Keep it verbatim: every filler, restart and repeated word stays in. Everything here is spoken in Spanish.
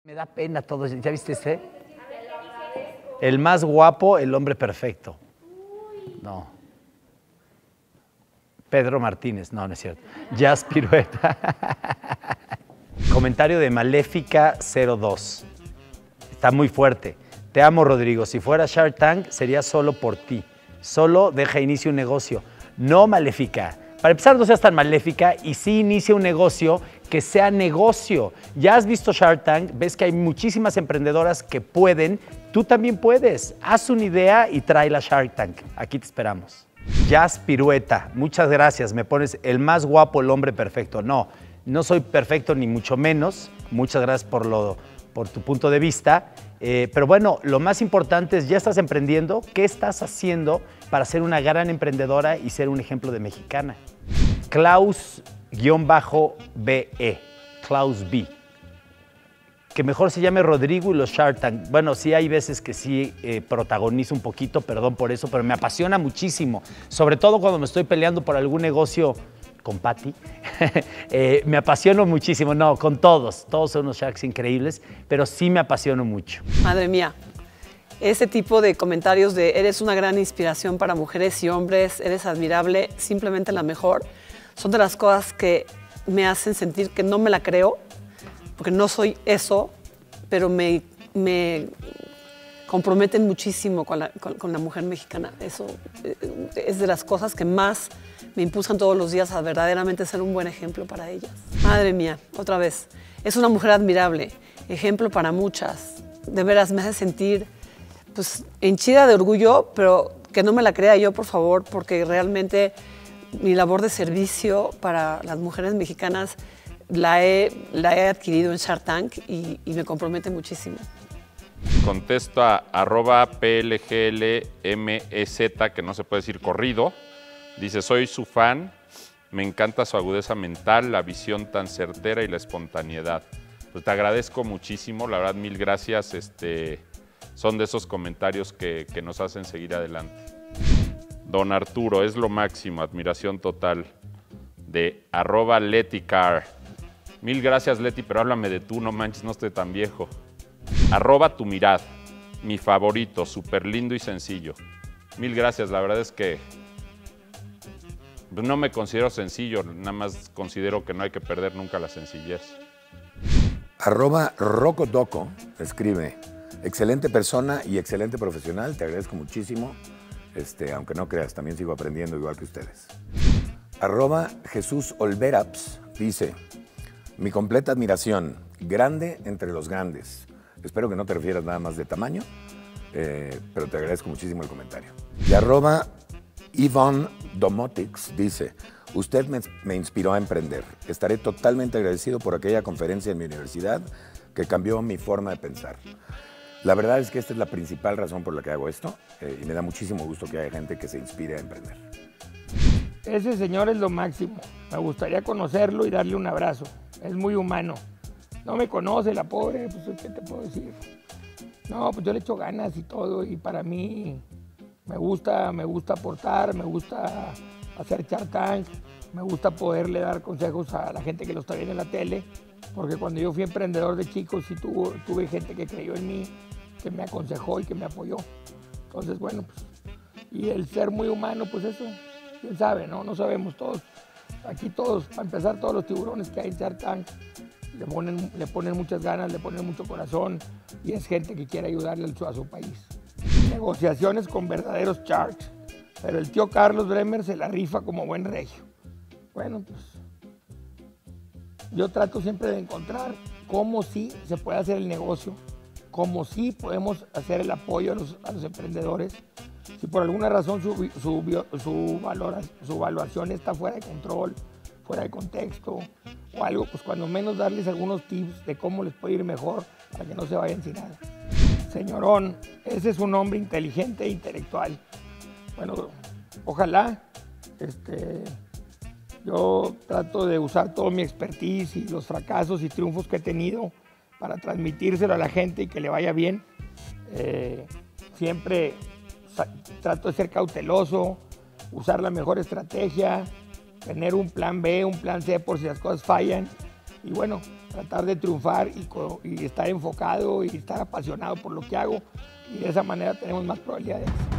Me da pena todo eso. ¿Ya viste este? El más guapo, el hombre perfecto. No. Pedro Martínez. No, no es cierto. Jazz Pirueta. Comentario de Maléfica cero dos. Está muy fuerte. Te amo, Rodrigo. Si fuera Shark Tank, sería solo por ti. Solo deja inicio un negocio. No, Maléfica. Para empezar, no seas tan maléfica y sí inicia un negocio que sea negocio. Ya has visto Shark Tank, ves que hay muchísimas emprendedoras que pueden. Tú también puedes. Haz una idea y tráela a Shark Tank. Aquí te esperamos. Jazz Pirueta. Muchas gracias. Me pones el más guapo, el hombre perfecto. No, no soy perfecto ni mucho menos. Muchas gracias por, lo, por tu punto de vista. Eh, pero bueno, lo más importante es, ya estás emprendiendo. ¿Qué estás haciendo para ser una gran emprendedora y ser un ejemplo de mexicana? Klaus-B E, Klaus B. Que mejor se llame Rodrigo y los Shark Tank. Bueno, sí hay veces que sí eh, protagonizo un poquito, perdón por eso, pero me apasiona muchísimo. Sobre todo cuando me estoy peleando por algún negocio con Patty. eh, me apasiono muchísimo. No, con todos. Todos son unos Sharks increíbles, pero sí me apasiono mucho. Madre mía. Ese tipo de comentarios de eres una gran inspiración para mujeres y hombres, eres admirable, simplemente la mejor, son de las cosas que me hacen sentir que no me la creo, porque no soy eso, pero me, me comprometen muchísimo con la, con, con la mujer mexicana. Eso es de las cosas que más me impulsan todos los días a verdaderamente ser un buen ejemplo para ellas. Madre mía, otra vez, es una mujer admirable, ejemplo para muchas. De veras, me hace sentir pues henchida de orgullo, pero que no me la crea yo, por favor, porque realmente mi labor de servicio para las mujeres mexicanas la he, la he adquirido en Shark Tank y, y me compromete muchísimo. Contesto a arroba P L G L M E Z, que no se puede decir corrido. Dice, soy su fan, me encanta su agudeza mental, la visión tan certera y la espontaneidad. Pues te agradezco muchísimo, la verdad, mil gracias. Este, son de esos comentarios que, que nos hacen seguir adelante. Don Arturo, es lo máximo, admiración total. De arroba Leticar. Mil gracias, Leti, pero háblame de tú, no manches, no estoy tan viejo. Arroba tu mirad, mi favorito, súper lindo y sencillo. Mil gracias, la verdad es que no me considero sencillo, nada más considero que no hay que perder nunca la sencillez. Arroba Rocodoco escribe, excelente persona y excelente profesional, te agradezco muchísimo, este, aunque no creas, también sigo aprendiendo igual que ustedes. Arroba Jesús Olveraps dice, mi completa admiración, grande entre los grandes. Espero que no te refieras nada más de tamaño, eh, pero te agradezco muchísimo el comentario. Y arroba Yvonne Domotics dice, usted me, me inspiró a emprender. Estaré totalmente agradecido por aquella conferencia en mi universidad que cambió mi forma de pensar. La verdad es que esta es la principal razón por la que hago esto eh, y me da muchísimo gusto que haya gente que se inspire a emprender. Ese señor es lo máximo. Me gustaría conocerlo y darle un abrazo. Es muy humano. No me conoce la pobre, pues ¿qué te puedo decir? No, pues yo le echo ganas y todo y para mí me gusta, me gusta aportar, me gusta hacer Shark Tank, me gusta poderle dar consejos a la gente que lo está viendo en la tele, porque cuando yo fui emprendedor de chico sí tuvo, tuve gente que creyó en mí, que me aconsejó y que me apoyó. Entonces, bueno, pues, y el ser muy humano, pues eso, quién sabe, ¿no? No sabemos todos. Aquí todos, para empezar, todos los tiburones que hay en Shark Tank le ponen, le ponen muchas ganas, le ponen mucho corazón y es gente que quiere ayudarle a su, a su país. Negociaciones con verdaderos sharks, pero el tío Carlos Bremer se la rifa como buen regio. Bueno, pues yo trato siempre de encontrar cómo sí se puede hacer el negocio, cómo sí podemos hacer el apoyo a los, a los emprendedores. Si por alguna razón su, su, su, valora, su evaluación está fuera de control, fuera de contexto o algo, pues cuando menos darles algunos tips de cómo les puede ir mejor para que no se vayan sin nada. Señorón, ese es un hombre inteligente e intelectual. Bueno, ojalá. Este, yo trato de usar todo mi expertise y los fracasos y triunfos que he tenido para transmitírselo a la gente y que le vaya bien. Eh, siempre trato de ser cauteloso, usar la mejor estrategia, tener un plan B, un plan C por si las cosas fallan. Y bueno, tratar de triunfar y, y estar enfocado y estar apasionado por lo que hago y de esa manera tenemos más probabilidades.